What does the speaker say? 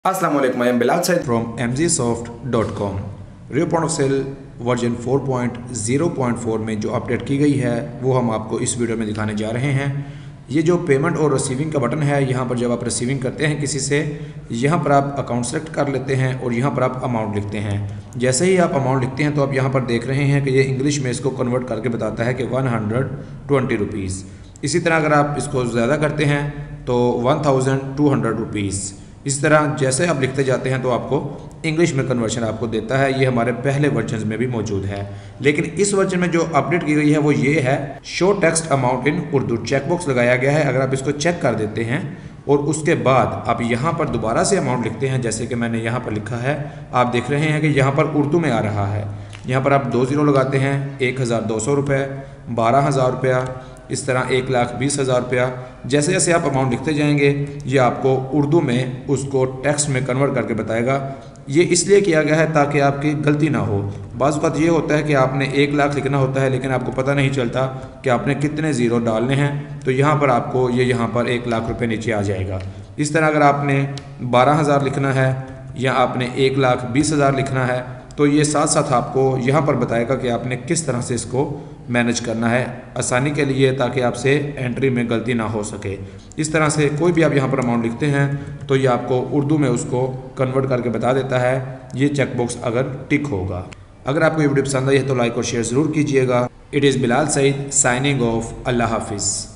अस्सलाम वालेकुम, मैं Bilal Saeed from mgsoft.com। Rio point of sale version 4.0.4 में जो अपडेट की गई है वो हम आपको इस वीडियो में दिखाने जा रहे हैं। ये जो पेमेंट और रिसीविंग का बटन है, यहाँ पर जब आप रिसीविंग करते हैं किसी से, यहाँ पर आप अकाउंट सेलेक्ट कर लेते हैं और यहाँ पर आप अमाउंट लिखते हैं। जैसे ही आप अमाउंट लिखते हैं तो आप यहाँ पर देख रहे हैं कि ये इंग्लिश में इसको कन्वर्ट करके बताता है कि 120 रुपीज़। इसी तरह अगर आप इसको ज़्यादा करते हैं तो 1200 रुपीज़। इस तरह जैसे आप लिखते जाते हैं तो आपको इंग्लिश में कन्वर्शन आपको देता है। ये हमारे पहले वर्जन में भी मौजूद है, लेकिन इस वर्जन में जो अपडेट की गई है वो ये है, show text amount in Urdu checkbox लगाया गया है। अगर आप इसको चेक कर देते हैं और उसके बाद आप यहाँ पर दोबारा से अमाउंट लिखते हैं, जैसे कि मैंने यहाँ पर लिखा है, आप देख रहे हैं कि यहाँ पर उर्दू में आ रहा है। यहाँ पर आप 2 ज़ीरो लगाते हैं, 1200 रुपये, 12,000 रुपया, इस तरह 1,20,000 रुपया। जैसे जैसे आप अमाउंट लिखते जाएंगे ये आपको उर्दू में उसको टेक्स्ट में कन्वर्ट करके बताएगा। ये इसलिए किया गया है ताकि आपकी गलती ना हो। बाज़ वक़्त ये होता है कि आपने 1 लाख लिखना होता है लेकिन आपको पता नहीं चलता कि आपने कितने ज़ीरो डालने हैं, तो यहाँ पर आपको ये यहाँ पर 1 लाख रुपये नीचे आ जाएगा। इस तरह अगर आपने 12,000 लिखना है या आपने 1,20,000 लिखना है तो ये साथ साथ आपको यहाँ पर बताएगा कि आपने किस तरह से इसको मैनेज करना है आसानी के लिए, ताकि आपसे एंट्री में गलती ना हो सके। इस तरह से कोई भी आप यहाँ पर अमाउंट लिखते हैं तो ये आपको उर्दू में उसको कन्वर्ट करके बता देता है, ये चेकबॉक्स अगर टिक होगा। अगर आपको ये वीडियो पसंद आई है तो लाइक और शेयर ज़रूर कीजिएगा। It is Bilal Saeed signing off. अल्लाह हाफिज़।